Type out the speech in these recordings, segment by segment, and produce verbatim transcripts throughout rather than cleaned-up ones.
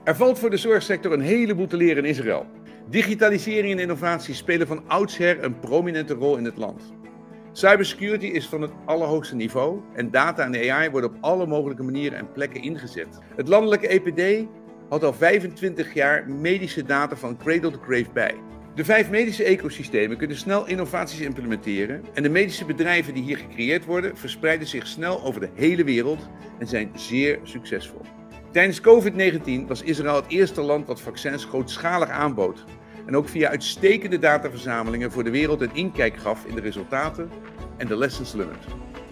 Er valt voor de zorgsector een heleboel te leren in Israël. Digitalisering en innovatie spelen van oudsher een prominente rol in het land. Cybersecurity is van het allerhoogste niveau en data en A I worden op alle mogelijke manieren en plekken ingezet. Het landelijke E P D had al vijfentwintig jaar medische data van cradle to grave bij. De vijf medische ecosystemen kunnen snel innovaties implementeren en de medische bedrijven die hier gecreëerd worden verspreiden zich snel over de hele wereld en zijn zeer succesvol. Tijdens COVID negentien was Israël het eerste land dat vaccins grootschalig aanbood en ook via uitstekende dataverzamelingen voor de wereld een inkijk gaf in de resultaten en de lessons learned.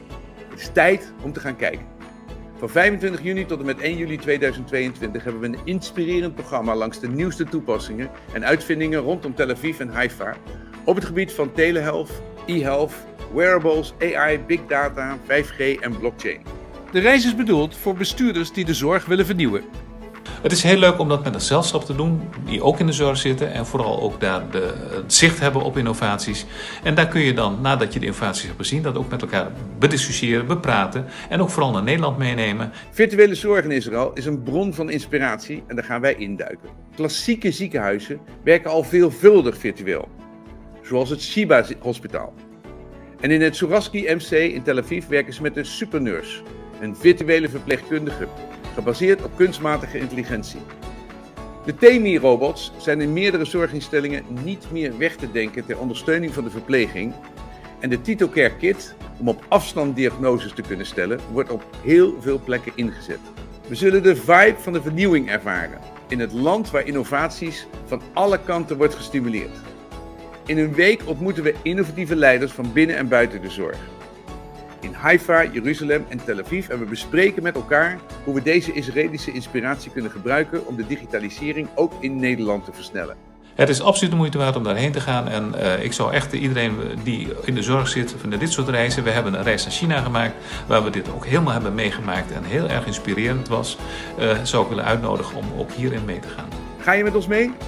Het is tijd om te gaan kijken. Van vijfentwintig juni tot en met één juli tweeduizend tweeëntwintig hebben we een inspirerend programma langs de nieuwste toepassingen en uitvindingen rondom Tel Aviv en Haifa op het gebied van telehealth, e-health, wearables, A I, big data, vijf G en blockchain. De reis is bedoeld voor bestuurders die de zorg willen vernieuwen. Het is heel leuk om dat met een gezelschap te doen, die ook in de zorg zitten en vooral ook daar de, het zicht hebben op innovaties. En daar kun je dan, nadat je de innovaties hebt gezien, dat ook met elkaar bediscussiëren, bepraten en ook vooral naar Nederland meenemen. Virtuele zorg in Israël is een bron van inspiratie en daar gaan wij induiken. Klassieke ziekenhuizen werken al veelvuldig virtueel, zoals het Shiba Hospitaal. En in het Sourasky M C in Tel Aviv werken ze met een supernurse, een virtuele verpleegkundige, gebaseerd op kunstmatige intelligentie. De T M I-robots zijn in meerdere zorginstellingen niet meer weg te denken ter ondersteuning van de verpleging. En de TitoCare Kit, om op afstand diagnoses te kunnen stellen, wordt op heel veel plekken ingezet. We zullen de vibe van de vernieuwing ervaren, in het land waar innovaties van alle kanten wordt gestimuleerd. In een week ontmoeten we innovatieve leiders van binnen en buiten de zorg. In Haifa, Jeruzalem en Tel Aviv en we bespreken met elkaar hoe we deze Israëlische inspiratie kunnen gebruiken om de digitalisering ook in Nederland te versnellen. Het is absoluut de moeite waard om daarheen te gaan en uh, ik zou echt iedereen die in de zorg zit van dit soort reizen. We hebben een reis naar China gemaakt waar we dit ook helemaal hebben meegemaakt en heel erg inspirerend was. Uh, zou ik willen uitnodigen om ook hierin mee te gaan. Ga je met ons mee?